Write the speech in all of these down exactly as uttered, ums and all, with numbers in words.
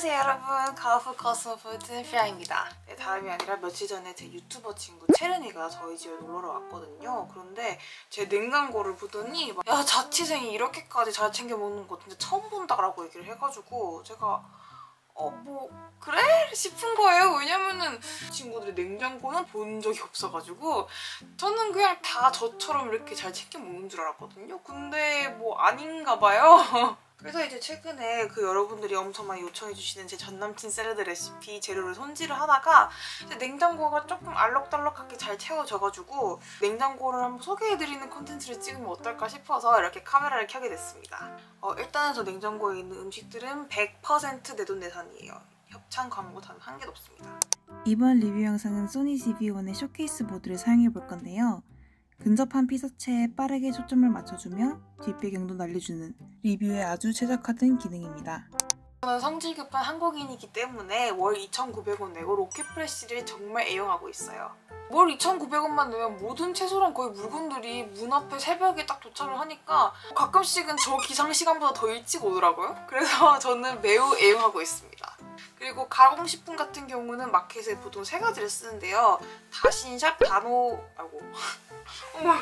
안녕하세요 여러분, 가오프 코스모포트 피아입니다. 네, 다름이 아니라 며칠 전에 제 유튜버 친구 채른이가 저희 집에 놀러 왔거든요. 그런데 제 냉장고를 보더니 막, 야 자취생이 이렇게까지 잘 챙겨 먹는 거 진짜 처음 본다라고 얘기를 해가지고 제가 어 뭐 그래? 싶은 거예요. 왜냐면은 친구들의 냉장고는 본 적이 없어가지고 저는 그냥 다 저처럼 이렇게 잘 챙겨 먹는 줄 알았거든요. 근데 뭐 아닌가 봐요. 그래서 이제 최근에 그 여러분들이 엄청 많이 요청해주시는 제 전남친 샐러드 레시피 재료를 손질을 하다가 이제 냉장고가 조금 알록달록하게 잘 채워져가지고 냉장고를 한번 소개해드리는 콘텐츠를 찍으면 어떨까 싶어서 이렇게 카메라를 켜게 됐습니다. 어, 일단은 저 냉장고에 있는 음식들은 백 퍼센트 내돈내산이에요. 협찬 광고 단 한 개도 없습니다. 이번 리뷰 영상은 소니 지비원의 쇼케이스 보드를 사용해 볼 건데요. 근접한 피사체에 빠르게 초점을 맞춰주며 뒷배경도 날려주는 리뷰에 아주 최적화된 기능입니다. 저는 성질 급한 한국인이기 때문에 월 이천구백 원 내고 로켓프레쉬를 정말 애용하고 있어요. 월 이천구백 원만 내면 모든 채소랑 거의 물건들이 문 앞에 새벽에 딱 도착을 하니까 가끔씩은 저 기상 시간보다 더 일찍 오더라고요. 그래서 저는 매우 애용하고 있습니다. 그리고 가공식품 같은 경우는 마켓에 보통 세 가지를 쓰는데요. 다신샵, 다노... 아이고... 어머...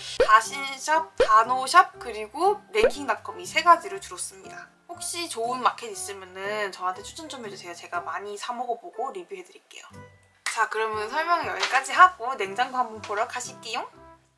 다신샵, 다노샵, 그리고 랭킹닷컴 이 세 가지를 주로 씁니다. 혹시 좋은 마켓 있으면 저한테 추천 좀 해주세요. 제가 많이 사 먹어보고 리뷰해드릴게요. 자, 그러면 설명을 여기까지 하고 냉장고 한번 보러 가실게요.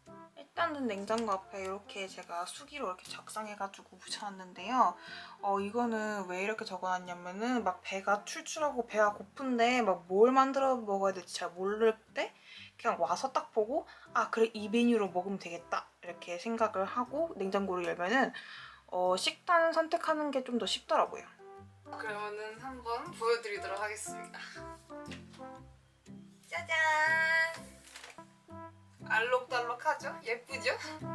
일단은 냉장고 앞에 이렇게 제가 수기로 이렇게 작성해가지고 붙여놨는데요. 어, 이거는 왜 이렇게 적어놨냐면은 막 배가 출출하고 배가 고픈데 막 뭘 만들어 먹어야 될지 잘 모를 때 그냥 와서 딱 보고 아 그래 이 메뉴로 먹으면 되겠다 이렇게 생각을 하고 냉장고를 열면은 어, 식단 선택하는 게 좀 더 쉽더라고요. 그러면은 한번 보여드리도록 하겠습니다. 짜잔! 알록달록하죠? 예쁘죠?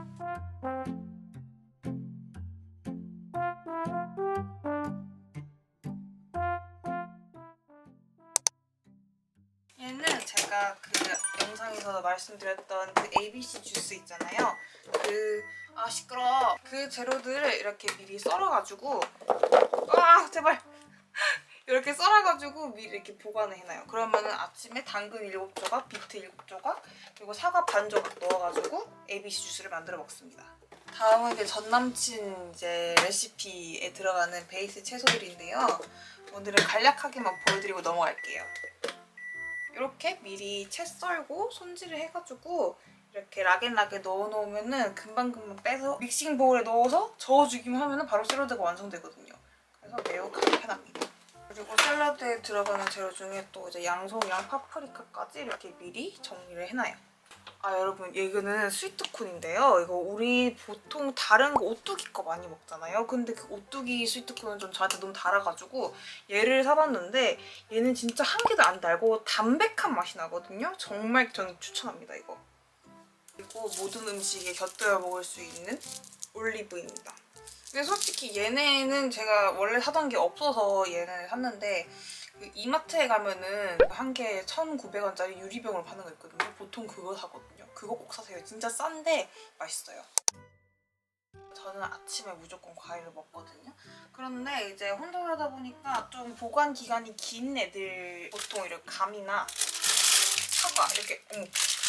얘는 제가 그 영상에서 말씀드렸던 그 에이비씨 주스 있잖아요. 그... 아 시끄러워. 그 재료들을 이렇게 미리 썰어가지고 아 제발! 이렇게 썰어가지고 미리 이렇게 보관을 해놔요. 그러면은 아침에 당근 일곱 조각, 비트 일곱 조각, 그리고 사과 반 조각 넣어가지고 에이비씨 주스를 만들어 먹습니다. 다음은 이제 전남친 이제 레시피에 들어가는 베이스 채소들인데요. 오늘은 간략하게만 보여드리고 넘어갈게요. 이렇게 미리 채 썰고 손질을 해가지고 이렇게 락앤락에 넣어놓으면은 금방금방 빼서 믹싱 보울에 넣어서 저어주기만 하면은 바로 샐러드가 완성되거든요. 그래서 매우 간편합니다. 그리고 샐러드에 들어가는 재료 중에 또 이제 양송이랑 파프리카까지 이렇게 미리 정리를 해놔요. 아 여러분 이거는 스위트콘인데요. 이거 우리 보통 다른 거 오뚜기 거 많이 먹잖아요. 근데 그 오뚜기 스위트콘은 좀 저한테 너무 달아가지고 얘를 사봤는데 얘는 진짜 한 개도 안 달고 담백한 맛이 나거든요. 정말 저는 추천합니다 이거. 그리고 모든 음식에 곁들여 먹을 수 있는 올리브입니다. 근데 솔직히 얘네는 제가 원래 사던 게 없어서 얘네를 샀는데 그 이마트에 가면은 한 개에 천구백 원짜리 유리병으로 파는 거 있거든요. 보통 그거 사거든요. 그거 꼭 사세요. 진짜 싼데 맛있어요. 저는 아침에 무조건 과일을 먹거든요. 그런데 이제 혼자 살다 보니까 좀 보관 기간이 긴 애들 보통 이렇게 감이나 사과 이렇게 어머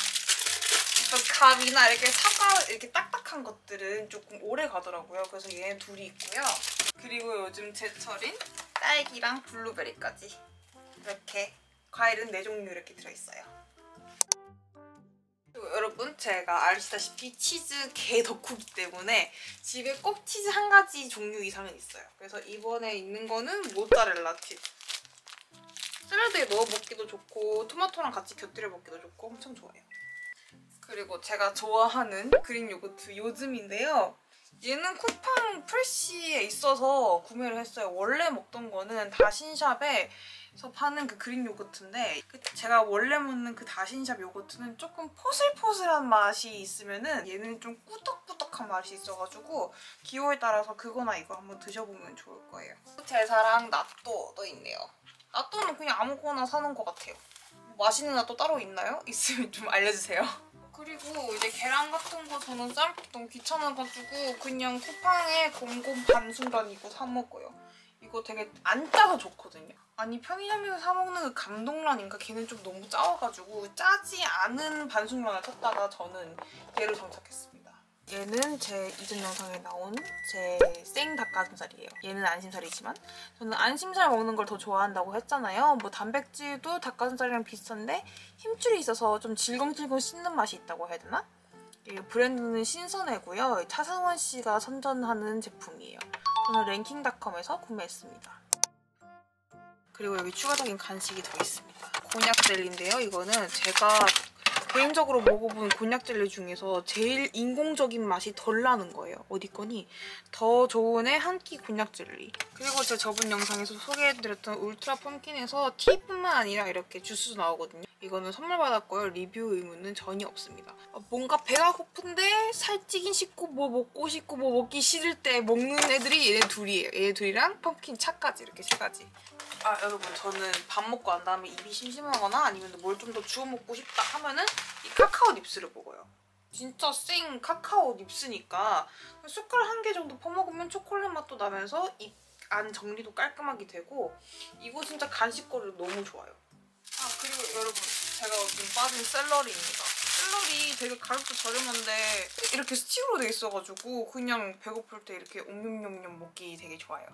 감이나 이렇게 사과 이렇게 딱딱한 것들은 조금 오래 가더라고요. 그래서 얘는 둘이 있고요. 그리고 요즘 제철인 딸기랑 블루베리까지 이렇게 과일은 네 종류 이렇게 들어있어요. 그리고 여러분 제가 아시다시피 치즈 개 덕후기 때문에 집에 꼭 치즈 한 가지 종류 이상은 있어요. 그래서 이번에 있는 거는 모짜렐라 치즈. 샐러드에 넣어 먹기도 좋고 토마토랑 같이 곁들여 먹기도 좋고 엄청 좋아요. 그리고 제가 좋아하는 그릭 요거트 요즘인데요. 얘는 쿠팡 프레쉬에 있어서 구매를 했어요. 원래 먹던 거는 다신샵에서 파는 그 그릭 요거트인데 제가 원래 먹는 그 다신샵 요거트는 조금 포슬포슬한 맛이 있으면은 얘는 좀 꾸덕꾸덕한 맛이 있어가지고 기호에 따라서 그거나 이거 한번 드셔보면 좋을 거예요. 제 사랑 나또도 있네요. 나또는 그냥 아무거나 사는 것 같아요. 맛있는 나또 따로 있나요? 있으면 좀 알려주세요. 그리고 이제 계란 같은 거 저는 삶기 너무 귀찮아가지고 그냥 쿠팡에 곰곰 반순간 이거 사 먹어요. 이거 되게 안 짜서 좋거든요. 아니 편의점에서 사 먹는 그 감동란인가 걔는 좀 너무 짜워가지고 짜지 않은 반숙란을 찾다가 저는 얘로 정착했습니다. 얘는 제 이전 영상에 나온 제 생 닭가슴살이에요. 얘는 안심살이지만 저는 안심살 먹는 걸 더 좋아한다고 했잖아요. 뭐 단백질도 닭가슴살이랑 비슷한데 힘줄이 있어서 좀 질겅질겅 씹는 맛이 있다고 해야 되나? 이 브랜드는 신선해고요. 차승원 씨가 선전하는 제품이에요. 저는 랭킹닷컴에서 구매했습니다. 그리고 여기 추가적인 간식이 더 있습니다. 곤약 젤리인데요. 이거는 제가 개인적으로 먹어본 곤약 젤리 중에서 제일 인공적인 맛이 덜 나는 거예요. 어디 거니? 더 좋은의 한 끼 곤약 젤리. 그리고 제 저번 영상에서 소개해드렸던 울트라 펌킨에서 티뿐만 아니라 이렇게 주스도 나오거든요. 이거는 선물 받았고요. 리뷰 의무는 전혀 없습니다. 뭔가 배가 고픈데 살찌긴 싫고 뭐 먹고 싶고 뭐 먹기 싫을 때 먹는 애들이 얘네 둘이에요. 얘네 둘이랑 펌킨 차까지 이렇게 세 가지. 아 여러분 저는 밥 먹고 난 다음에 입이 심심하거나 아니면 뭘 좀 더 주워 먹고 싶다 하면은 이 카카오 닙스를 먹어요. 진짜 생 카카오 닙스니까 숟가락 한 개 정도 퍼먹으면 초콜릿 맛도 나면서 입 안 정리도 깔끔하게 되고 이거 진짜 간식거리로 너무 좋아요. 아 그리고 여러분 제가 요즘 빠진 샐러리입니다. 샐러리 되게 가격도 저렴한데 이렇게 스틱으로 돼 있어가지고 그냥 배고플 때 이렇게 옴뇸뇸뇸 먹기 되게 좋아요.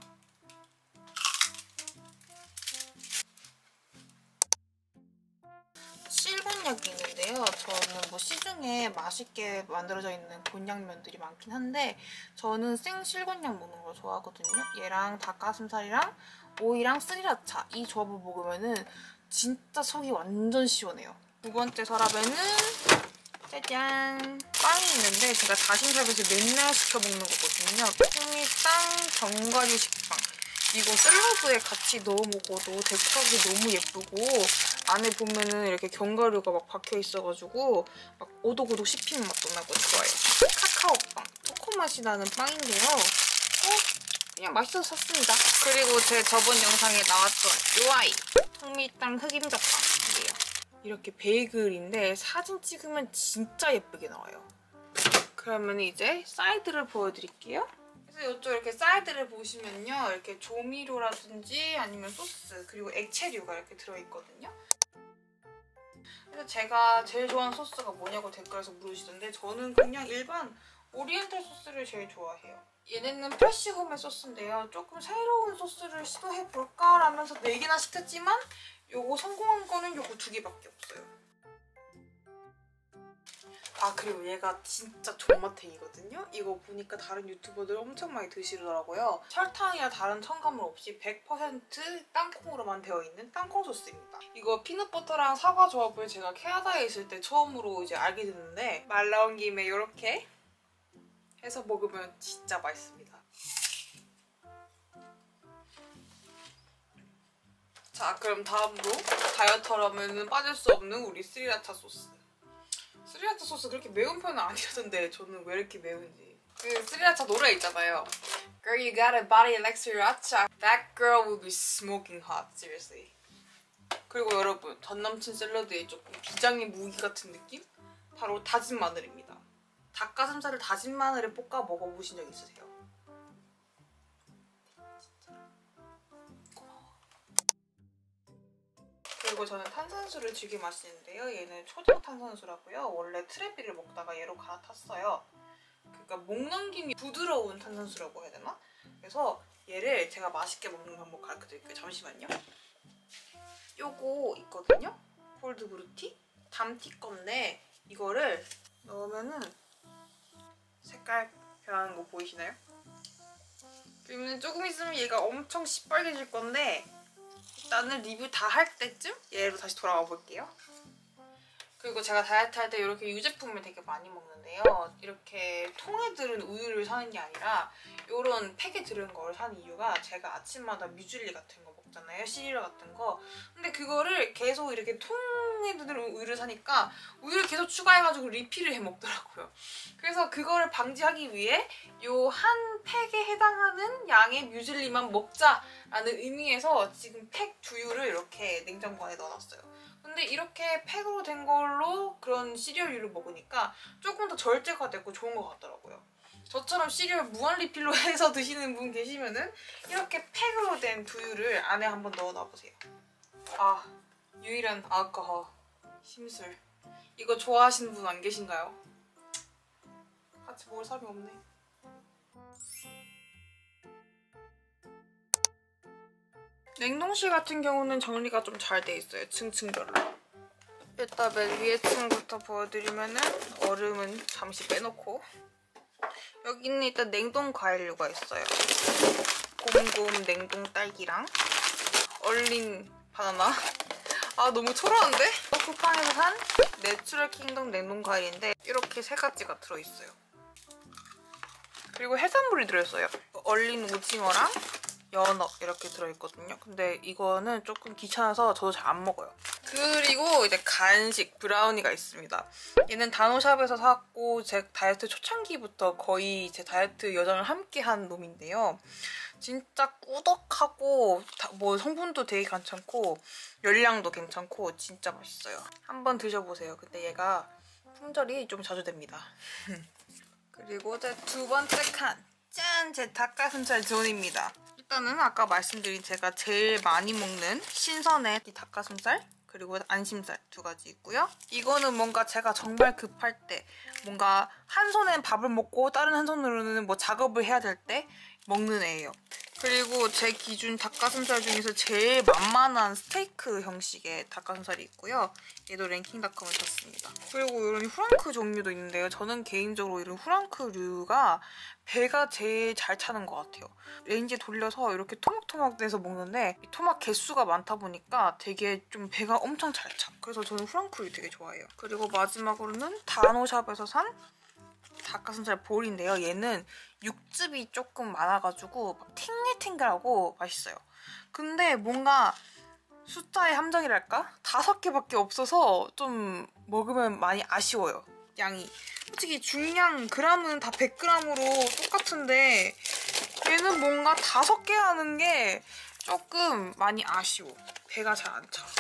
실곤약이 있는데요. 저는 뭐 시중에 맛있게 만들어져 있는 곤약면들이 많긴 한데 저는 생 실곤약 먹는 걸 좋아하거든요. 얘랑 닭가슴살이랑 오이랑 스리라차 이 조합을 먹으면은 진짜 속이 완전 시원해요. 두 번째 서랍에는 짜잔! 빵이 있는데 제가 다신샵에서 맨날 시켜 먹는 거거든요. 통밀빵 견과류 식빵. 이거 샐러드에 같이 넣어 먹어도 데코하기 너무 예쁘고 안에 보면은 이렇게 견과류가 막 박혀 있어가지고 막 오독오독 씹히는 맛도 나고 좋아요. 카카오빵. 초코 맛이 나는 빵인데요. 어? 그냥 맛있어서 샀습니다. 그리고 제 저번 영상에 나왔던 요 아이. 통밀빵 흑임자빵이에요. 이렇게 베이글인데 사진 찍으면 진짜 예쁘게 나와요. 그러면 이제 사이드를 보여드릴게요. 그래서 이쪽 이렇게 사이드를 보시면요. 이렇게 조미료라든지 아니면 소스 그리고 액체류가 이렇게 들어있거든요. 그래서 제가 제일 좋아하는 소스가 뭐냐고 댓글에서 물으시던데 저는 그냥 일반 오리엔탈 소스를 제일 좋아해요. 얘네는 프레쉬홈의 소스인데요. 조금 새로운 소스를 시도해볼까 라면서 네 개나 시켰지만 요거 성공한 거는 요거 두 개밖에 없어요. 아 그리고 얘가 진짜 존맛탱이거든요. 이거 보니까 다른 유튜버들 엄청 많이 드시더라고요. 설탕이나 다른 첨가물 없이 백 퍼센트 땅콩으로만 되어 있는 땅콩 소스입니다. 이거 피넛버터랑 사과 조합을 제가 캐나다에 있을 때 처음으로 이제 알게 됐는데 말 나온 김에 이렇게 해서 먹으면 진짜 맛있습니다. 자 그럼 다음으로 다이어트라면 빠질 수 없는 우리 스리라차 소스. 스리라차 소스 그렇게 매운 편은 아니었는데 저는 왜 이렇게 매운지. 그 스리라차 노래 있잖아요. Girl, you got a body like sriracha. That girl will be smoking hot, seriously. 그리고 여러분, 전 남친 샐러드에 조금 비장의 무기 같은 느낌? 바로 다진 마늘입니다. 닭가슴살을 다진 마늘에 볶아 먹어보신 적 있으세요? 그리고 저는 탄산수를 즐겨 마시는데요. 얘는 초당 탄산수라고요. 원래 트레비를 먹다가 얘로 갈아탔어요. 그러니까 목 넘김이 부드러운 탄산수라고 해야 되나? 그래서 얘를 제가 맛있게 먹는 방법 가르쳐드릴게요. 잠시만요. 요거 있거든요? 콜드 브루티? 담티 건데 이거를 넣으면은 색깔 변하는 거 보이시나요? 그러면 조금 있으면 얘가 엄청 시뻘개질 건데 일단은 리뷰 다 할 때쯤 얘로 다시 돌아와 볼게요. 그리고 제가 다이어트 할 때 이렇게 유제품을 되게 많이 먹는데요. 이렇게 통에 들은 우유를 사는 게 아니라 이런 팩에 들은 걸 사는 이유가 제가 아침마다 뮤즐리 같은 거 먹잖아요. 시리얼 같은 거. 근데 그거를 계속 이렇게 통에 들은 우유를 사니까 우유를 계속 추가해가지고 리필을 해 먹더라고요. 그래서 그거를 방지하기 위해 요 한 팩에 해당하는 양의 뮤즐리만 먹자라는 의미에서 지금 팩 두유를 이렇게 냉장고 안에 넣어놨어요. 근데 이렇게 팩으로 된 걸로 그런 시리얼류를 먹으니까 조금 더 절제가 되고 좋은 것 같더라고요. 저처럼 시리얼 무한 리필로 해서 드시는 분 계시면은 이렇게 팩으로 된 두유를 안에 한번 넣어 놔보세요. 아, 유일한 알코올 심술. 이거 좋아하시는 분 안 계신가요? 같이 먹을 사람이 없네. 냉동실 같은 경우는 정리가 좀 잘 돼 있어요. 층층별로. 일단 맨 위에 층부터 보여드리면은 얼음은 잠시 빼놓고, 여기는 일단 냉동 과일류가 있어요. 곰곰 냉동 딸기랑 얼린 바나나. 아, 너무 초라한데? 쿠팡에서 산 내추럴 킹덤 냉동 과일인데 이렇게 세 가지가 들어있어요. 그리고 해산물이 들어있어요. 얼린 오징어랑 연어 이렇게 들어있거든요. 근데 이거는 조금 귀찮아서 저도 잘 안 먹어요. 그리고 이제 간식 브라우니가 있습니다. 얘는 다노샵에서 샀고 제 다이어트 초창기부터 거의 제 다이어트 여정을 함께 한 놈인데요. 진짜 꾸덕하고 뭐 성분도 되게 괜찮고 열량도 괜찮고 진짜 맛있어요. 한번 드셔보세요. 근데 얘가 품절이 좀 자주 됩니다. 그리고 제 두 번째 칸! 짠! 제 닭가슴살 존입니다. 일단은 아까 말씀드린 제가 제일 많이 먹는 신선의 이 닭가슴살 그리고 안심살 두 가지 있고요. 이거는 뭔가 제가 정말 급할 때, 뭔가 한 손엔 밥을 먹고 다른 한 손으로는 뭐 작업을 해야 될 때 먹는 애예요. 그리고 제 기준 닭가슴살 중에서 제일 만만한 스테이크 형식의 닭가슴살이 있고요. 얘도 랭킹닷컴을 샀습니다. 그리고 이런 후랑크 종류도 있는데요. 저는 개인적으로 이런 후랑크류가 배가 제일 잘 차는 것 같아요. 레인지에 돌려서 이렇게 토막토막 내서 먹는데 이 토막 개수가 많다 보니까 되게 좀 배가 엄청 잘 차. 그래서 저는 후랑크류 되게 좋아해요. 그리고 마지막으로는 다노샵에서 산 닭가슴살 볼인데요. 얘는 육즙이 조금 많아가지고 탱글탱글하고 맛있어요. 근데 뭔가 숫자의 함정이랄까? 다섯 개밖에 없어서 좀 먹으면 많이 아쉬워요. 양이. 솔직히 중량 그램은 다 백 그램으로 똑같은데 얘는 뭔가 다섯 개 하는 게 조금 많이 아쉬워. 배가 잘 안 차.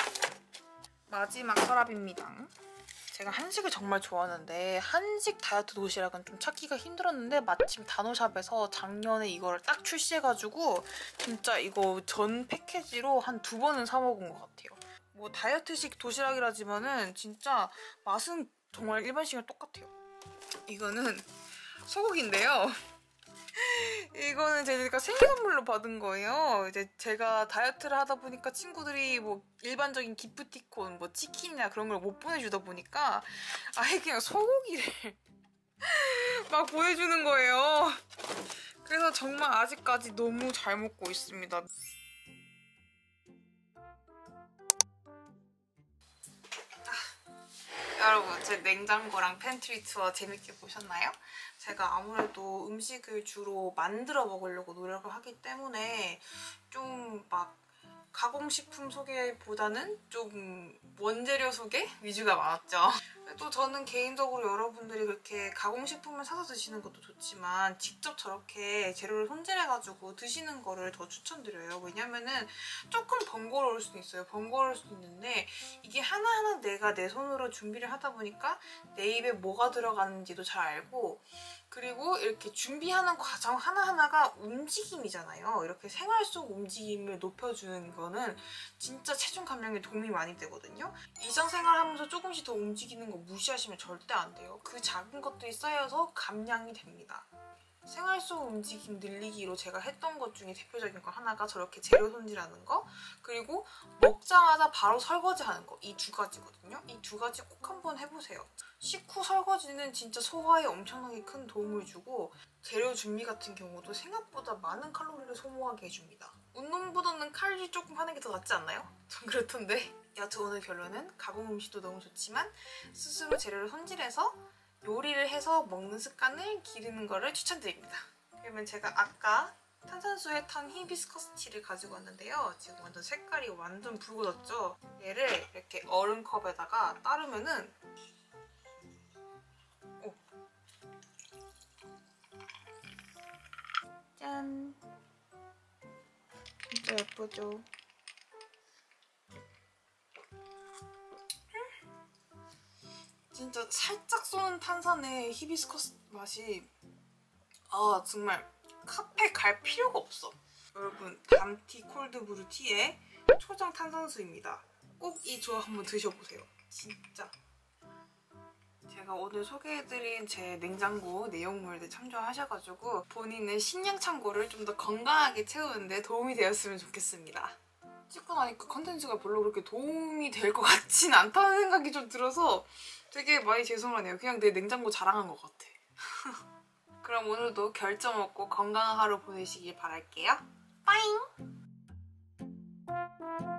마지막 서랍입니다. 제가 한식을 정말 좋아하는데 한식 다이어트 도시락은 좀 찾기가 힘들었는데 마침 다노샵에서 작년에 이거를 딱 출시해가지고 진짜 이거 전 패키지로 한 두 번은 사 먹은 것 같아요. 뭐 다이어트식 도시락이라지만은 진짜 맛은 정말 일반식이랑 똑같아요. 이거는 소고기인데요. 이거는 제가 생일 선물로 받은 거예요. 이제 제가 다이어트를 하다 보니까 친구들이 뭐 일반적인 기프티콘, 뭐 치킨이나 그런 걸 못 보내주다 보니까 아예 그냥 소고기를 막 보내주는 거예요. 그래서 정말 아직까지 너무 잘 먹고 있습니다. 여러분, 제 냉장고랑 팬트리 투어 재밌게 보셨나요? 제가 아무래도 음식을 주로 만들어 먹으려고 노력을 하기 때문에 좀 막 가공식품 소개보다는 좀 원재료 소개 위주가 많았죠. 또 저는 개인적으로 여러분들이 그렇게 가공식품을 사서 드시는 것도 좋지만 직접 저렇게 재료를 손질해가지고 드시는 거를 더 추천드려요. 왜냐면은 조금 번거로울 수도 있어요. 번거로울 수도 있는데 이게 하나하나 내가 내 손으로 준비를 하다 보니까 내 입에 뭐가 들어가는지도 잘 알고, 그리고 이렇게 준비하는 과정 하나하나가 움직임이잖아요. 이렇게 생활 속 움직임을 높여주는 거는 진짜 체중 감량에 도움이 많이 되거든요. 일상생활 하면서 조금씩 더 움직이는 거 무시하시면 절대 안 돼요. 그 작은 것들이 쌓여서 감량이 됩니다. 생활 속 움직임 늘리기로 제가 했던 것 중에 대표적인 거 하나가 저렇게 재료 손질하는 거, 그리고 먹자마자 바로 설거지하는 거, 이 두 가지거든요. 이 두 가지 꼭 한번 해보세요. 식후 설거지는 진짜 소화에 엄청나게 큰 도움을 주고 재료 준비 같은 경우도 생각보다 많은 칼로리를 소모하게 해줍니다. 운동보다는 칼질 조금 하는 게 더 낫지 않나요? 전 그렇던데. 여튼 오늘 결론은 가공 음식도 너무 좋지만 스스로 재료를 손질해서 요리를 해서 먹는 습관을 기르는 거를 추천드립니다. 그러면 제가 아까 탄산수에 탄 히비스커스 티를 가지고 왔는데요. 지금 완전 색깔이 완전 붉어졌죠? 얘를 이렇게 얼음컵에다가 따르면은 오. 짠! 진짜 예쁘죠? 진짜 살짝 쏘는 탄산의 히비스커스 맛이 아 정말 카페 갈 필요가 없어. 여러분 담티 콜드브루 티에 초장 탄산수입니다. 꼭 이 조합 한번 드셔보세요. 진짜. 제가 오늘 소개해드린 제 냉장고 내용물들 참조하셔가지고 본인의 식량 창고를 좀 더 건강하게 채우는데 도움이 되었으면 좋겠습니다. 찍고 나니까 컨텐츠가 별로 그렇게 도움이 될 것 같진 않다는 생각이 좀 들어서 되게 많이 죄송하네요. 그냥 내 냉장고 자랑한 것 같아. 그럼 오늘도 결점 없고 건강한 하루 보내시길 바랄게요. 빠잉!